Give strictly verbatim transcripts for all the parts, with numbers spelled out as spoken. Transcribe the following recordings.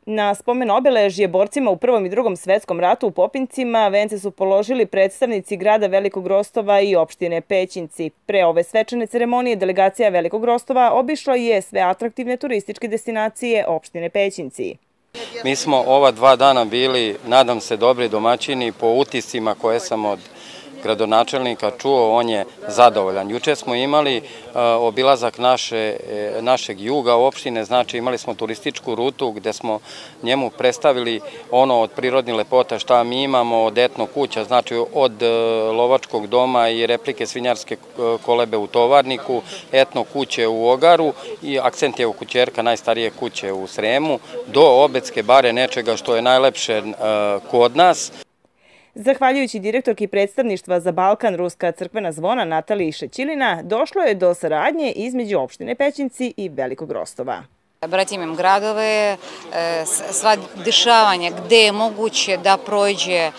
Na spomen obeležje borcima u Prvom i Drugom svetskom ratu u Popincima vence su položili predstavnici grada Velikog Rostova i opštine Pećinci. Pre ove svečane ceremonije delegacija Velikog Rostova obišla je sve atraktivne turističke destinacije opštine Pećinci. Mi smo ova dva dana bili, nadam se, dobri domaćini. Po utiscima koje sam od gradonačelnika čuo, on je zadovoljan. Juče smo imali obilazak našeg juga opštine, znači imali smo turističku rutu gde smo njemu predstavili ono od prirodnih lepota šta mi imamo, od etno kuća, znači od lovačkog doma i replike svinjarske kolebe u Tovarniku, etno kuće u Ogaru i Akcentijevo kućerka, najstarije kuće u Sremu, do Obedske bare, nečega što je najlepše kod nas. Zahvaljujući direktorki predstavništva za Balkan Ruska crkvena zvona Nataliji Šećilina, došlo je do saradnje između opštine Pećinci i Velikog Rostova. Bratim im gradove, sva dešavanja gde je moguće da prođe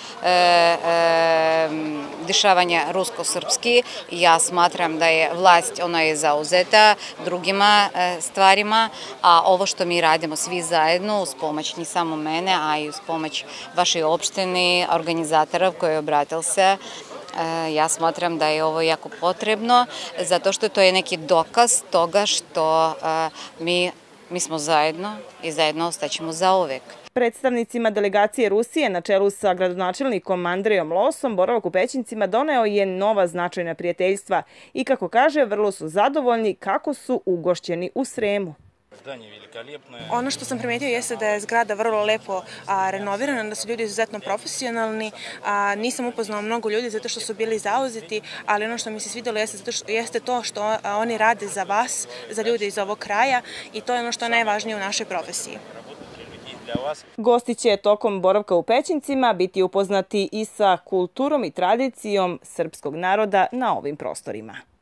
dešavanja rusko-srpski. Ja smatram da je vlast, ona je zauzeta drugima stvarima, a ovo što mi radimo svi zajedno uz pomoć ni samo mene, a i uz pomoć vaše opštine, organizatora koji je obratil se, ja smatram da je ovo jako potrebno, zato što to je neki dokaz toga što mi Mi smo zajedno i zajedno ostaćemo zauvek. Predstavnicima delegacije Rusije na čelu sa gradonačelnikom Andrejom Losom boravak u Pećincima doneo je nova značajna prijateljstva i, kako kaže, vrlo su zadovoljni kako su ugošćeni u Sremu. Ono što sam primetio jeste da je zgrada vrlo lepo renovirana, da su ljudi izuzetno profesionalni. Nisam upoznala mnogo ljudi zato što su bili zauzeti, ali ono što mi se svidjelo jeste to što oni rade za vas, za ljude iz ovog kraja, i to je ono što je najvažnije u našoj profesiji. Gosti će tokom boravka u Pećincima biti upoznati i sa kulturom i tradicijom srpskog naroda na ovim prostorima.